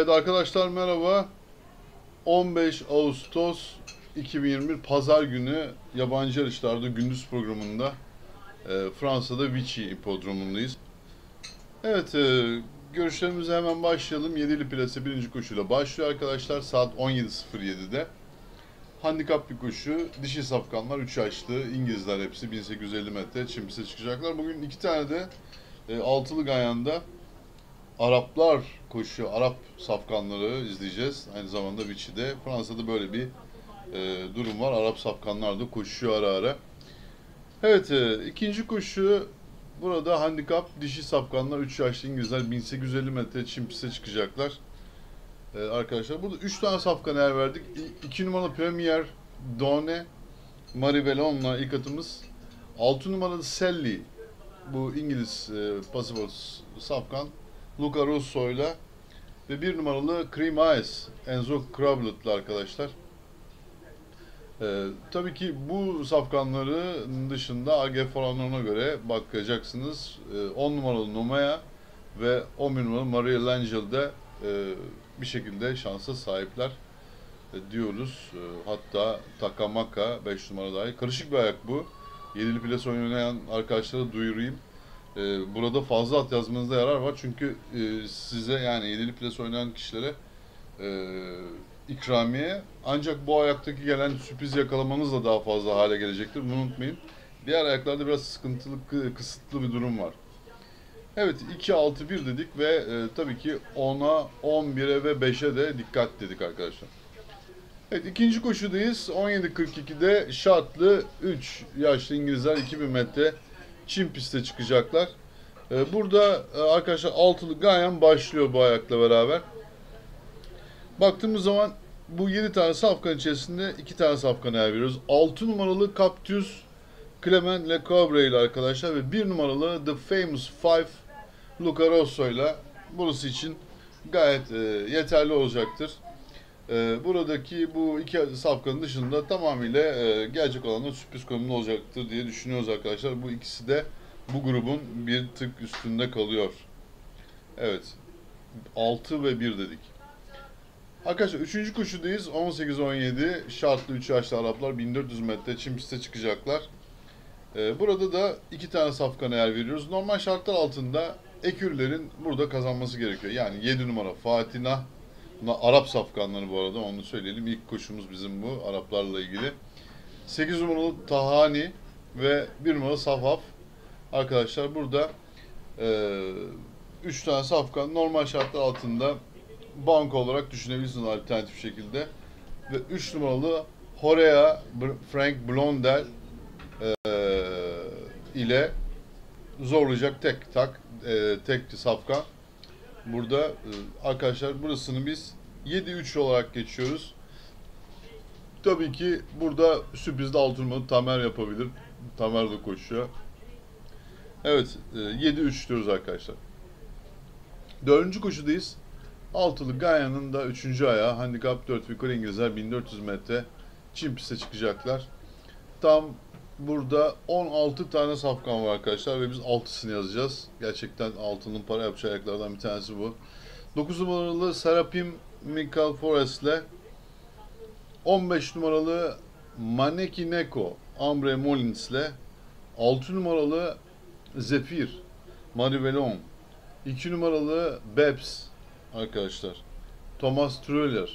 Evet arkadaşlar merhaba. 15 Ağustos 2021 Pazar günü yabancı yarışlarda gündüz programında Fransa'da Vichy hipodromundayız. Evet, görüşlerimize hemen başlayalım. 7'li plase birinci koşuyla başlıyor arkadaşlar saat 17.07'de. Handikap bir koşu. Dişi safkanlar 3 yaşlı. İngilizler hepsi 1850 metre çim piste çıkacaklar. Bugün iki tane de altılı gayanda Araplar koşuyor. Arap safkanları izleyeceğiz. Aynı zamanda Vichy'de. Fransa'da böyle bir durum var. Arap safkanlar da koşuyor ara ara. Evet, ikinci koşu burada handikap dişi safkanlar 3 yaşlı İngilizler 1850 metre çim piste çıkacaklar. Arkadaşlar burada 3 tane safkan yer verdik. 2 numaralı Premier Done Marie Bellon'la ilk atımız. 6 numaralı Sally bu İngiliz pasaport safkan Luca Russo'yla ve 1 numaralı Cream Eyes Enzo Krablet'la arkadaşlar. Tabii ki bu safkanların dışında AG oranlarına göre bakacaksınız. 10 numaralı Nomea ve 11 numaralı Maria Langel de bir şekilde şansa sahipler diyoruz. Hatta Takamaka 5 numara dahi. Karışık bir ayak bu. 7'li plase oynayan arkadaşlara duyurayım. Burada fazla at yazmanızda yarar var. Çünkü size yani 7'li plase oynayan kişilere ikramiye ancak bu ayaktaki gelen sürpriz yakalamanız da daha fazla hale gelecektir. Bunu unutmayın. Diğer ayaklarda biraz sıkıntılı, kısıtlı bir durum var. Evet 2-6-1 dedik ve tabii ki 10'a, 11'e ve 5'e de dikkat dedik arkadaşlar. Evet ikinci koşudayız. 17.42'de şartlı 3 yaşlı İngilizler 2000 metre çim piste çıkacaklar. Burada arkadaşlar altılı Gayen başlıyor bu ayakla beraber. Baktığımız zaman bu 7 tane safkan içerisinde 2 tane safkan yer veriyoruz. 6 numaralı Cactus Clement Le Cobre ile arkadaşlar ve 1 numaralı The Famous Five Luca Rosso ile burası için gayet yeterli olacaktır. Buradaki bu iki safkanın dışında tamamıyla gelecek olanlar sürpriz konumunda olacaktır diye düşünüyoruz arkadaşlar. Bu ikisi de bu grubun bir tık üstünde kalıyor. Evet. 6 ve 1 dedik. Arkadaşlar 3. koşudayız. 18-17 şartlı 3 yaşlı Araplar 1400 metre çim piste çıkacaklar. Burada da 2 tane safkana yer veriyoruz. Normal şartlar altında ekürlerin burada kazanması gerekiyor. Yani 7 numara Fatina. Bunlar Arap safkanları bu arada onu söyleyelim. İlk koşumuz bizim bu Araplarla ilgili. 8 numaralı Tahani ve 1 numaralı Safaf. Arkadaşlar burada 3 tane safkan normal şartlar altında banko olarak düşünebilirsiniz alternatif şekilde. Ve 3 numaralı Horea Frank Blondel ile zorlayacak tek safkan. Burada arkadaşlar burasını biz 7-3 olarak geçiyoruz. Tabii ki burada sürprizde 6 numaralı Tamer yapabilir. Tamer de koşuyor. Evet 7-3 diyoruz arkadaşlar. 4. koşudayız. Altılı Gayan'ın da 3. ayağı handikap 4 yukarı İngilizler 1400 metre çim piste çıkacaklar. Tam burada 16 tane safkan var arkadaşlar ve biz 6'sını yazacağız. Gerçekten altının para yapacağı ayaklardan bir tanesi bu. 9 numaralı Serapim Michael Forest ile 15 numaralı Maneki Neko Ambre Molins ile 6 numaralı Zephyr Marie Bellon, 2 numaralı Babs arkadaşlar Thomas Truller,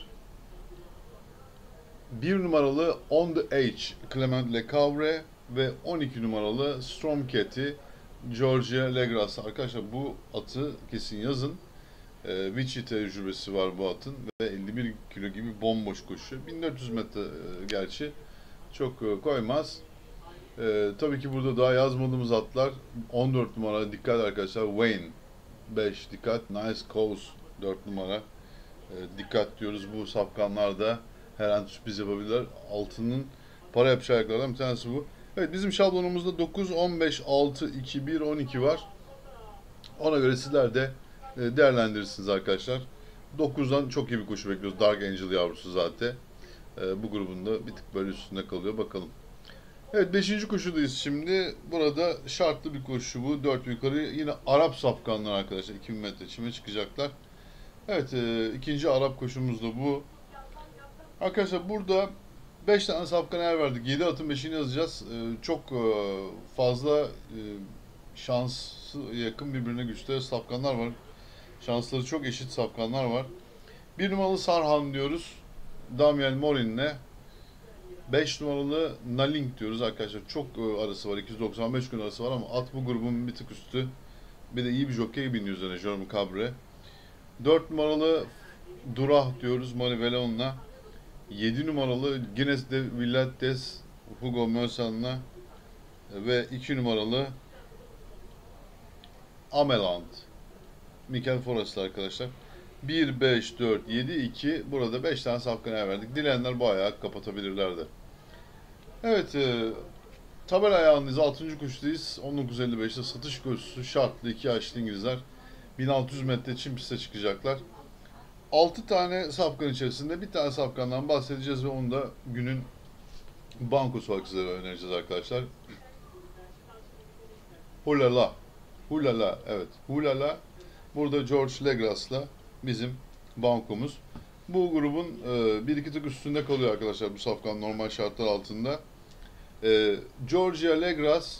1 numaralı On The Edge Clement Le Cavre ve 12 numaralı Stormcat'i Georgia Legras. Arkadaşlar bu atı kesin yazın. Vichy tecrübesi var bu atın ve 51 kilo gibi bomboş koşuyor. 1400 metre gerçi çok koymaz. Tabii ki burada daha yazmadığımız atlar 14 numara dikkat arkadaşlar Wayne 5 dikkat Nice Coast 4 numara dikkat diyoruz bu safkanlarda her an sürpriz yapabilirler. Altının para yapacağı ayaklardan bir tanesi bu. Evet bizim şablonumuzda 9, 15, 6, 2, 1, 12 var. Ona göre sizler de değerlendirirsiniz arkadaşlar. 9'dan çok iyi bir koşu bekliyoruz. Dark Angel yavrusu zaten. Bu grubunda bir tık böyle üstünde kalıyor. Bakalım. Evet 5. koşudayız şimdi. Burada şartlı bir koşu bu. 4 yukarı yine Arap safkanlar arkadaşlar. 2000 metre çime çıkacaklar. Evet, ikinci Arap koşumuz da bu. Arkadaşlar burada 5 tane safkan yer verdik. 7 atın 5'ini yazacağız. Çok fazla şansı yakın birbirine güçlü safkanlar var. Şansları çok eşit safkanlar var. Bir numaralı Sarhan diyoruz. Damian Morin'le. 5 numaralı Naling diyoruz arkadaşlar. Çok arası var. 295 gün arası var ama at bu grubun bir tık üstü. Bir de iyi bir jockey biniyor üzerine Jerome Cabre. 4 numaralı Durah diyoruz Mari Velon'la. 7 numaralı Guinness de Villates Hugo Meusel'la ve 2 numaralı Ameland Michael Forrest'la arkadaşlar. 1, 5, 4, 7, 2. Burada 5 tane safkanaya verdik. Dileyenler bu ayağı kapatabilirlerdi. Evet, tabela ayağındayız. 6. koşudayız. 19.55'te satış koşusu şartlı 2 yaşlı İngilizler. 1600 metre çim piste çıkacaklar. 6 tane safkan içerisinde bir tane safkandan bahsedeceğiz ve onu da günün bankosu olarak size önereceğiz arkadaşlar. Hulala. Hulala, evet. Hulala. Burada George Legras'la bizim bankomuz. Bu grubun 1-2 tık üstünde kalıyor arkadaşlar bu safkan normal şartlar altında. Georgia Legras,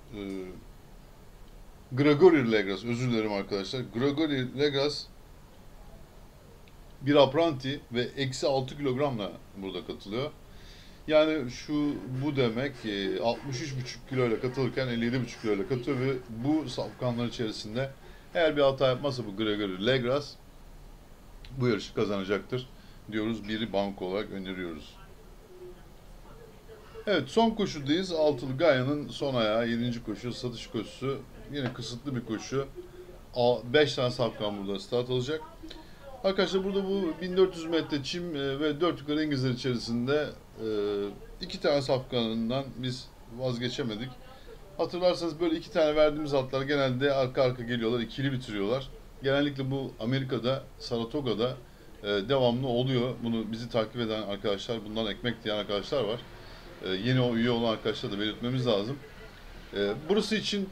Gregory Legras, özür dilerim arkadaşlar. Gregory Legras bir apranti ve eksi 6 kilogramla burada katılıyor. Yani bu demek 63,5 kiloyla katılırken 57,5 kiloyla katılıyor ve bu safkanlar içerisinde eğer bir hata yapmazsa bu Gregory Legras bu yarışı kazanacaktır diyoruz. Biri banko olarak öneriyoruz. Evet, son koşudayız. Altılı Gaia'nın son ayağı 7. koşu satış koşusu. Yine kısıtlı bir koşu. 5 tane safkan burada start alacak. Arkadaşlar burada bu 1400 metre çim ve 4 yukarı İngilizler içerisinde 2 tane safkanından biz vazgeçemedik. Hatırlarsanız böyle 2 tane verdiğimiz atlar genelde arka arka geliyorlar, ikili bitiriyorlar. Genellikle bu Amerika'da, Saratoga'da devamlı oluyor. Bunu bizi takip eden arkadaşlar, bundan ekmek diyen arkadaşlar var. Yeni üye olan arkadaşlar da belirtmemiz lazım. Burası için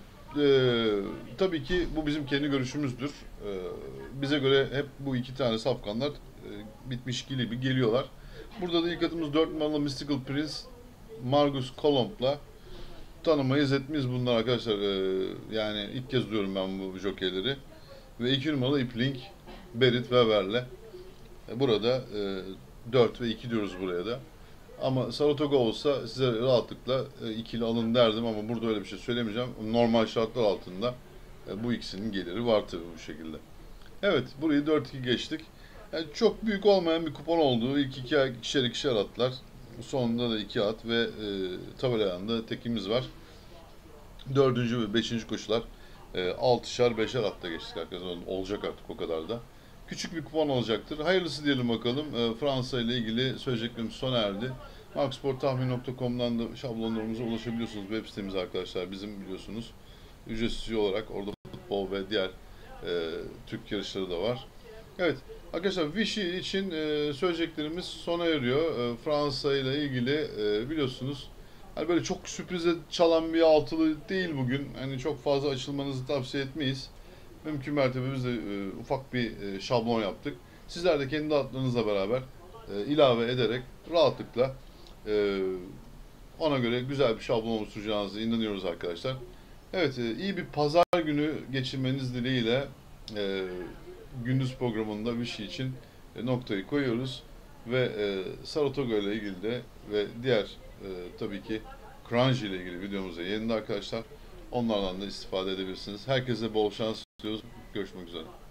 tabii ki bu bizim kendi görüşümüzdür. Bize göre hep bu 2 tane safkanlar bitmiş gibi geliyorlar. Burada da ilk atımız 4 numaralı Mystical Prince, Margus Colomb'la tanımayız etmeyiz bunlar arkadaşlar. Yani ilk kez duyuyorum ben bu jokeyleri. Ve 2 numaralı Ipling, Berit Weber'le. Burada 4 ve 2 diyoruz buraya da. Ama Saratoga olsa size rahatlıkla ikili alın derdim ama burada öyle bir şey söylemeyeceğim. Normal şartlar altında bu ikisinin geliri var tabii bu şekilde. Evet, burayı 4-2 geçtik. Yani çok büyük olmayan bir kupon oldu. İlk ikişer atlar. Sonunda da 2 at ve tabela ayağında tekimiz var. 4. ve 5. koşular 6'şar 5'er atta geçtik arkadaşlar. Olacak artık o kadar da. Küçük bir kupon olacaktır. Hayırlısı diyelim bakalım. Fransa ile ilgili söyleyeceklerimiz sona erdi. Maxsporttahmin.com'dan da şablonlarımıza ulaşabiliyorsunuz. Web sitemiz arkadaşlar bizim biliyorsunuz. Ücretsiz olarak orada futbol ve diğer Türk yarışları da var. Evet arkadaşlar Vichy için söyleyeceklerimiz sona eriyor. Fransa ile ilgili biliyorsunuz hani böyle çok sürprize çalan bir altılı değil bugün. Hani çok fazla açılmanızı tavsiye etmeyiz. Mümkün mertebe biz de ufak bir şablon yaptık. Sizler de kendi atlarınızla beraber ilave ederek rahatlıkla ona göre güzel bir şablon oluşturacağınızı inanıyoruz arkadaşlar. Evet, iyi bir pazar günü geçirmeniz dileğiyle gündüz programında bir şey için noktayı koyuyoruz. Ve Saratoga ile ilgili de ve diğer tabii ki Crunch ile ilgili videomuz yayında arkadaşlar. Onlardan da istifade edebilirsiniz. Herkese bol şans diliyoruz. Görüşmek üzere.